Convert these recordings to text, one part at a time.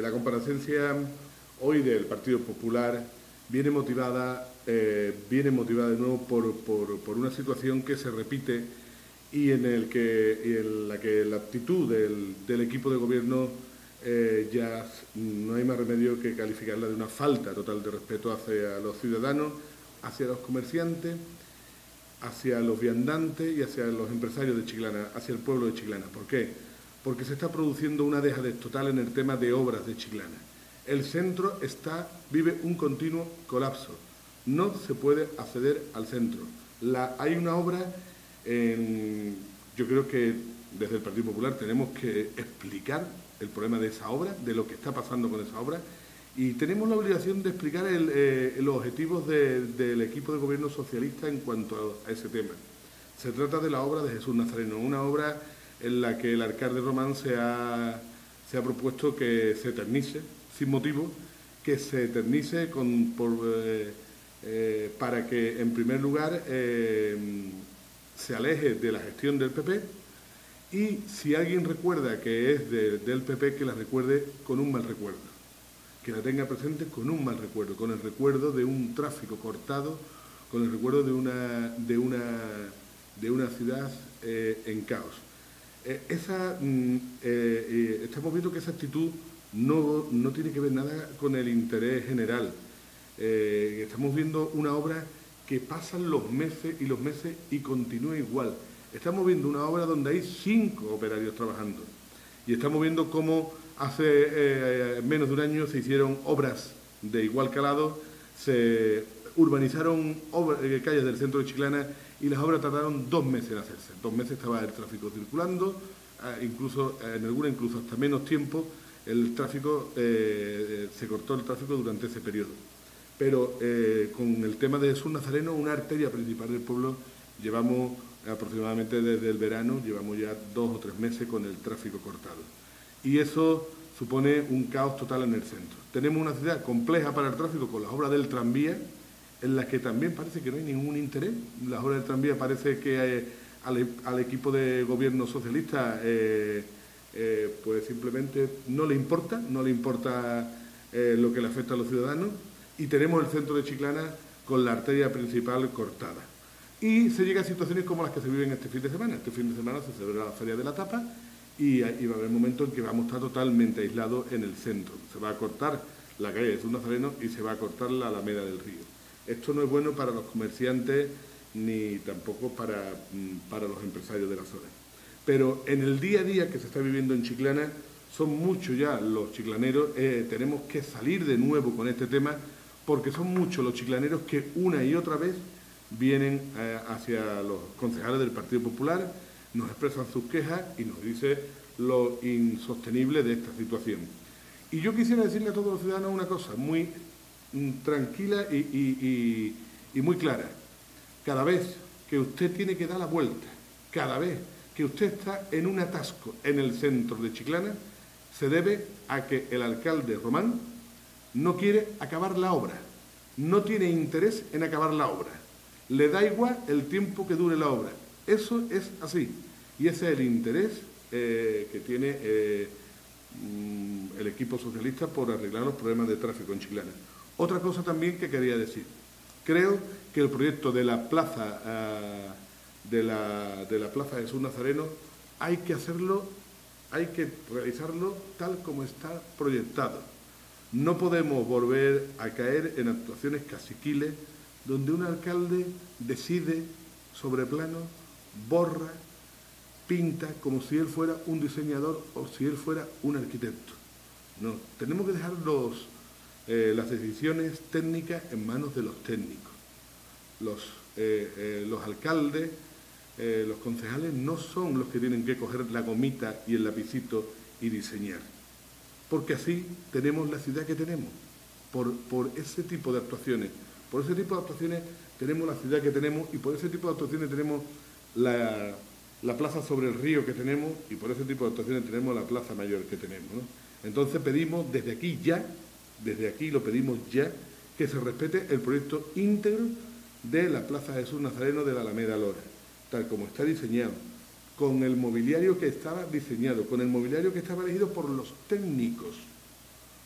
La comparecencia hoy del Partido Popular viene motivada de nuevo por una situación que se repite y en la que la actitud del equipo de gobierno ya no hay más remedio que calificarla de una falta total de respeto hacia los ciudadanos, hacia los comerciantes, hacia los viandantes y hacia los empresarios de Chiclana, hacia el pueblo de Chiclana. ¿Por qué? Porque se está produciendo una dejadez total en el tema de obras de Chiclana. El centro vive un continuo colapso. No se puede acceder al centro. Hay una obra, yo creo que desde el Partido Popular tenemos que explicar el problema de esa obra, de lo que está pasando con esa obra, y tenemos la obligación de explicar los objetivos del equipo de gobierno socialista en cuanto a ese tema. Se trata de la obra de Jesús Nazareno, una obra en la que el alcalde Román se ha propuesto que se eternice, sin motivo, que se eternice para que, en primer lugar, se aleje de la gestión del PP, y si alguien recuerda que es del PP, que la recuerde con un mal recuerdo, que la tenga presente con un mal recuerdo, con el recuerdo de un tráfico cortado, con el recuerdo de una ciudad en caos. Estamos viendo que esa actitud no tiene que ver nada con el interés general. Estamos viendo una obra que pasan los meses y continúa igual. Estamos viendo una obra donde hay 5 operarios trabajando. Y estamos viendo cómo hace menos de un año se hicieron obras de igual calado, se urbanizaron calles del centro de Chiclana y las obras tardaron 2 meses en hacerse. 2 meses estaba el tráfico circulando, en alguna incluso hasta menos tiempo se cortó el tráfico durante ese periodo. Pero con el tema de Jesús Nazareno, una arteria principal del pueblo, llevamos aproximadamente desde el verano, llevamos ya 2 o 3 meses con el tráfico cortado. Y eso supone un caos total en el centro. Tenemos una ciudad compleja para el tráfico con las obras del tranvía, en las que también parece que no hay ningún interés. Las obras del tranvía parece que al equipo de gobierno socialista pues simplemente no le importa lo que le afecta a los ciudadanos, y tenemos el centro de Chiclana con la arteria principal cortada. Y se llega a situaciones como las que se viven este fin de semana. Este fin de semana se celebra la Feria de la Tapa y va a haber momentos en que vamos a estar totalmente aislados en el centro. Se va a cortar la calle de Jesús Nazareno y se va a cortar la Alameda del Río. Esto no es bueno para los comerciantes ni tampoco para los empresarios de la zona. Pero en el día a día que se está viviendo en Chiclana, son muchos ya los chiclaneros, tenemos que salir de nuevo con este tema, porque son muchos los chiclaneros que una y otra vez vienen hacia los concejales del Partido Popular, nos expresan sus quejas y nos dice lo insostenible de esta situación. Y yo quisiera decirle a todos los ciudadanos una cosa muy tranquila y muy clara. Cada vez que usted tiene que dar la vuelta, cada vez que usted está en un atasco en el centro de Chiclana, se debe a que el alcalde Román no quiere acabar la obra, no tiene interés en acabar la obra. Le da igual el tiempo que dure la obra. Eso es así. Y ese es el interés que tiene el equipo socialista por arreglar los problemas de tráfico en Chiclana. Otra cosa también que quería decir. Creo que el proyecto de la plaza de la Plaza Jesús Nazareno hay que realizarlo tal como está proyectado. No podemos volver a caer en actuaciones caciquiles donde un alcalde decide sobre plano, borra, pinta como si él fuera un diseñador o si él fuera un arquitecto. No, tenemos que dejar las decisiones técnicas en manos de los técnicos. Los alcaldes, los concejales no son los que tienen que coger la gomita y el lapicito y diseñar. Porque así tenemos la ciudad que tenemos, por ese tipo de actuaciones. Por ese tipo de actuaciones tenemos la ciudad que tenemos y por ese tipo de actuaciones tenemos la plaza sobre el río que tenemos y por ese tipo de actuaciones tenemos la plaza mayor que tenemos, ¿no? Entonces pedimos desde aquí lo pedimos ya, que se respete el proyecto íntegro de la Plaza Jesús Nazareno de la Alameda Lora, tal como está diseñado, con el mobiliario que estaba diseñado, con el mobiliario que estaba elegido por los técnicos.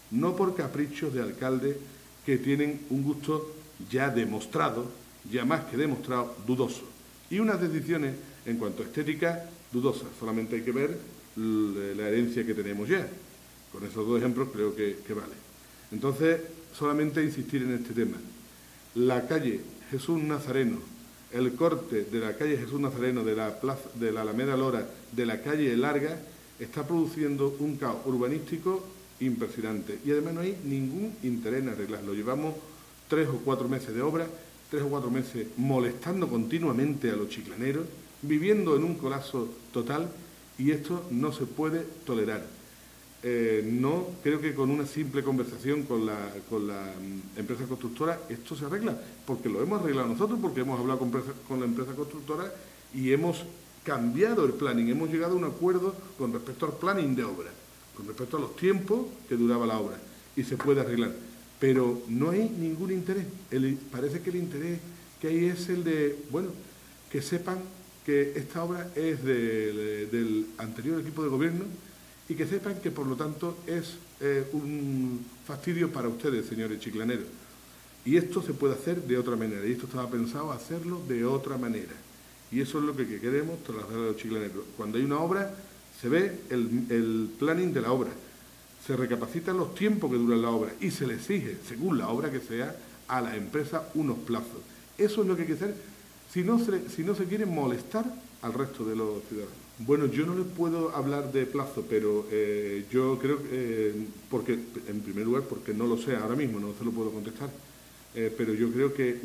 no por caprichos de alcaldes que tienen un gusto ya demostrado, ya más que demostrado, dudoso. Y unas decisiones en cuanto a estética dudosas. Solamente hay que ver la herencia que tenemos ya. Con esos dos ejemplos creo que vale. Entonces, solamente insistir en este tema. La calle Jesús Nazareno, el corte de la calle Jesús Nazareno, de la Alameda Lora, de la calle Larga, está produciendo un caos urbanístico impresionante. Y además no hay ningún interés en arreglarlo. Llevamos 3 o 4 meses de obra, 3 o 4 meses molestando continuamente a los chiclaneros, viviendo en un colapso total, y esto no se puede tolerar. No creo que con una simple conversación con la empresa constructora esto se arregla, porque lo hemos arreglado nosotros, porque hemos hablado con la empresa constructora y hemos cambiado el planning, hemos llegado a un acuerdo con respecto al planning de obra, con respecto a los tiempos que duraba la obra, y se puede arreglar. Pero no hay ningún interés. Parece que el interés que hay es el de, bueno, que sepan que esta obra es del anterior equipo de gobierno y que sepan que, por lo tanto, es un fastidio para ustedes, señores chiclaneros. Y esto se puede hacer de otra manera, y esto estaba pensado hacerlo de otra manera. Y eso es lo que queremos trasladar a los chiclaneros. Cuando hay una obra, se ve el planning de la obra, se recapacitan los tiempos que dura la obra y se le exige, según la obra que sea, a la empresa unos plazos. Eso es lo que hay que hacer si no se quiere molestar al resto de los ciudadanos. Bueno, yo no les puedo hablar de plazo, pero yo creo que, porque, en primer lugar, porque no lo sé ahora mismo, no se lo puedo contestar, pero yo creo que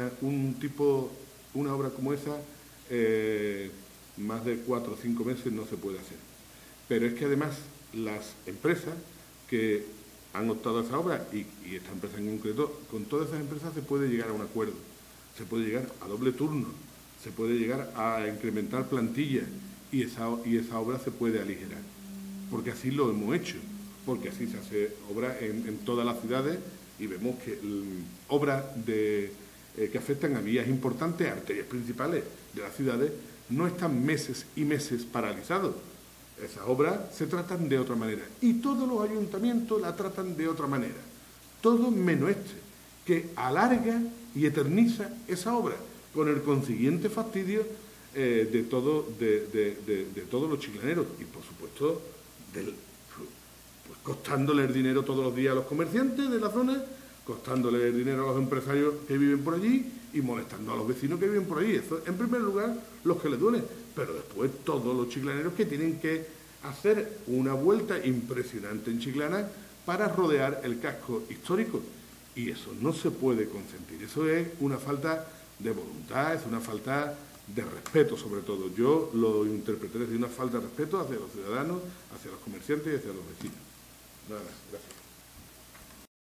una obra como esa, más de 4 o 5 meses no se puede hacer. Pero es que además las empresas que han optado a esa obra, y esta empresa en concreto, con todas esas empresas se puede llegar a un acuerdo, se puede llegar a doble turno, se puede llegar a incrementar plantilla, y esa obra se puede aligerar, porque así lo hemos hecho, porque así se hace obra en todas las ciudades, y vemos que obras que afectan a vías importantes, arterias principales de las ciudades, no están meses y meses paralizados. Esas obras se tratan de otra manera, y todos los ayuntamientos la tratan de otra manera, todos menos este, que alarga y eterniza esa obra, con el consiguiente fastidio de todos los chiclaneros, y por supuesto pues costándole el dinero todos los días a los comerciantes de la zona, costándole el dinero a los empresarios que viven por allí y molestando a los vecinos que viven por allí. Eso, en primer lugar, los que les duele, pero después todos los chiclaneros que tienen que hacer una vuelta impresionante en Chiclana para rodear el casco histórico. Y eso no se puede consentir. Eso es una falta de voluntad, es una falta de respeto, sobre todo. Yo lo interpreté de una falta de respeto hacia los ciudadanos, hacia los comerciantes y hacia los vecinos. Nada más, gracias.